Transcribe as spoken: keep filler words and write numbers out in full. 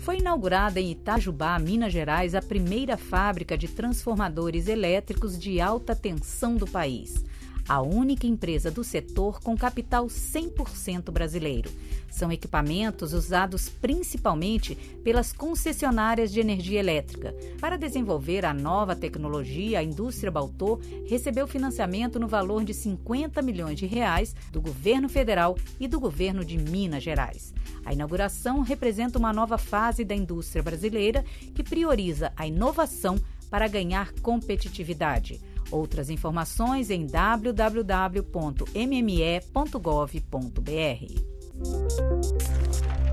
Foi inaugurada em Itajubá, Minas Gerais, a primeira fábrica de transformadores elétricos de alta tensão do país. A única empresa do setor com capital cem por cento brasileiro. São equipamentos usados principalmente pelas concessionárias de energia elétrica. Para desenvolver a nova tecnologia, a indústria Baltô recebeu financiamento no valor de cinquenta milhões de reais do governo federal e do governo de Minas Gerais. A inauguração representa uma nova fase da indústria brasileira que prioriza a inovação para ganhar competitividade. Outras informações em w w w ponto m m e ponto gov ponto b r.